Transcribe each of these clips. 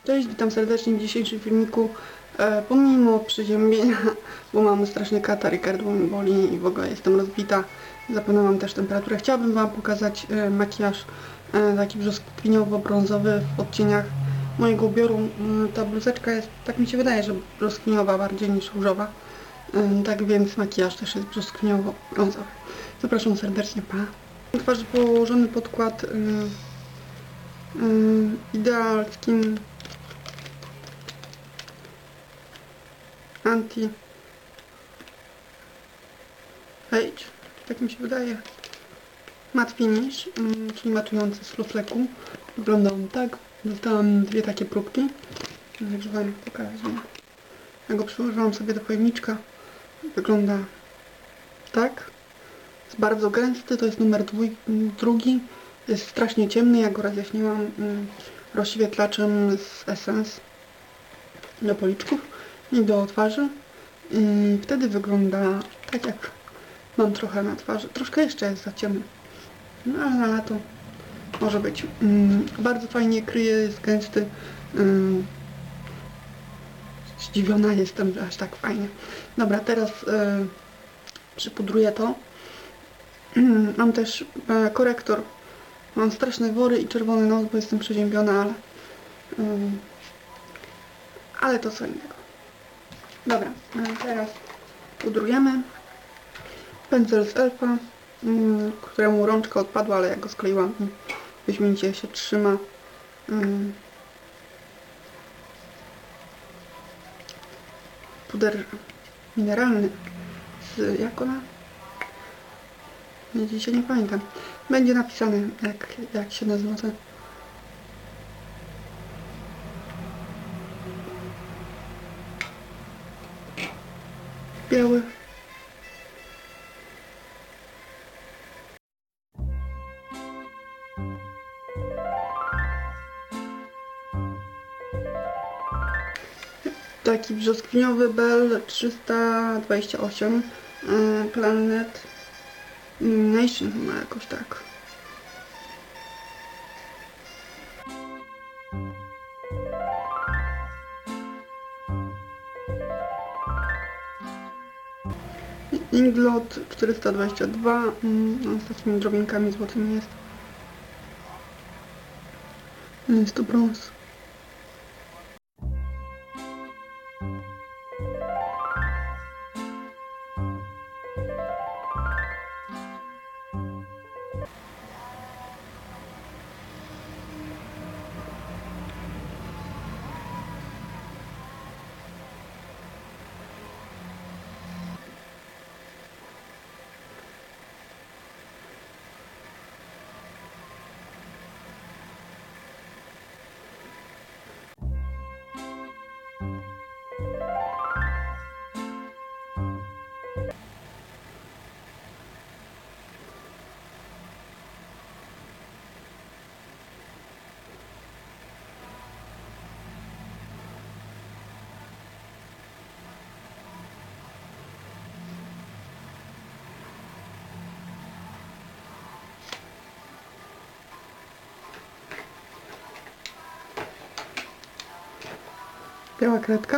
Cześć, witam serdecznie w dzisiejszym filmiku. Pomimo przeziębienia, bo mam straszny katar i gardło mi boli i w ogóle jestem rozbita, zapewne mam też temperaturę, chciałabym Wam pokazać makijaż taki brzoskwiniowo-brązowy w odcieniach mojego ubioru. Ta bluzeczka jest, tak mi się wydaje, że brzoskwiniowa bardziej niż różowa. Tak więc makijaż też jest brzoskwiniowo-brązowy. Zapraszam serdecznie, pa! Na twarzy położony podkład Ideal Skin Anti Age, tak mi się wydaje. Matte Finish, czyli matujący z flofleku. Wygląda on tak. Dostałam dwie takie próbki. Także Wam pokażę. Ja go przyłożyłam sobie do pojemniczka. Wygląda tak. Jest bardzo gęsty, to jest numer drugi. Jest strasznie ciemny, ja go rozjaśniłam rozświetlaczem z Essence do policzków i do twarzy. I wtedy wygląda tak, jak mam trochę na twarzy. Troszkę jeszcze jest za ciemny. No ale na lato może być. Bardzo fajnie kryje, jest gęsty. Zdziwiona jestem, że aż tak fajnie. Dobra, teraz przypudruję to. Mam też korektor. Mam straszne wory i czerwony nos, bo jestem przeziębiona, ale to co innego. Dobra, teraz pudrujemy. Pędzel z Elfa, któremu rączka odpadła, ale ja go skleiłam i wyśmienicie się trzyma. Puder mineralny z, jak ona? Dzisiaj nie pamiętam. Będzie napisane, jak się nazywa ten. Biały. Taki brzoskwiniowy Bell 328 Planet Nation chyba jakoś tak. Inglot 422 z takimi drobinkami złotymi jest. Jest to brąz. Biała kredka.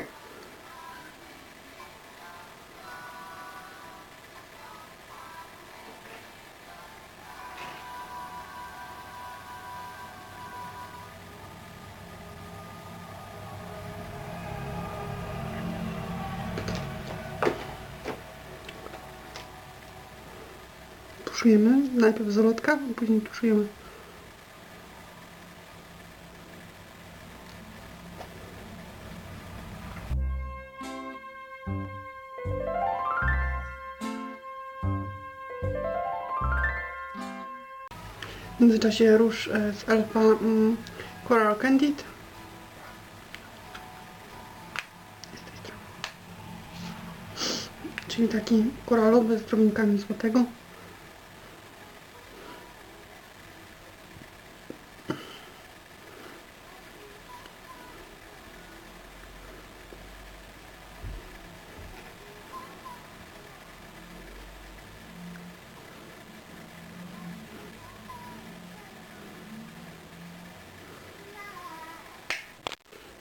Tuszujemy. Najpierw zalotka, a później tuszujemy. W międzyczasie róż z Elfa Coral Candid. Z tej strony. Czyli taki koralowy z drobinkami złotego.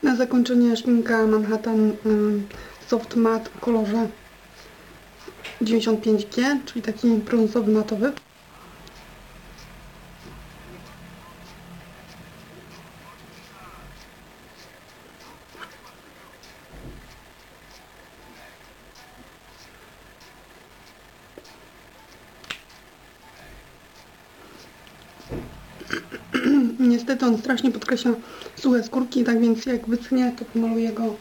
Na zakończenie szminka Manhattan Soft Matte w kolorze 95G, czyli taki brązowy matowy. Niestety on strasznie podkreśla suche skórki, tak więc jak wyschnie, to pomaluję go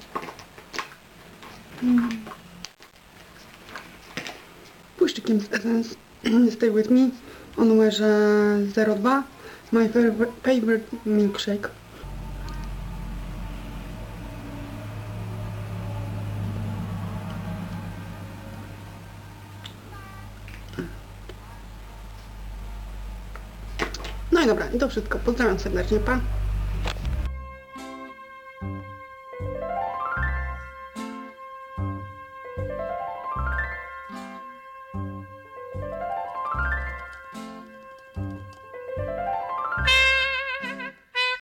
błyszczykiem z Essence Stay With Me o numerze 02 My Favorite Milkshake. No i dobra, i to wszystko. Pozdrawiam serdecznie, pa!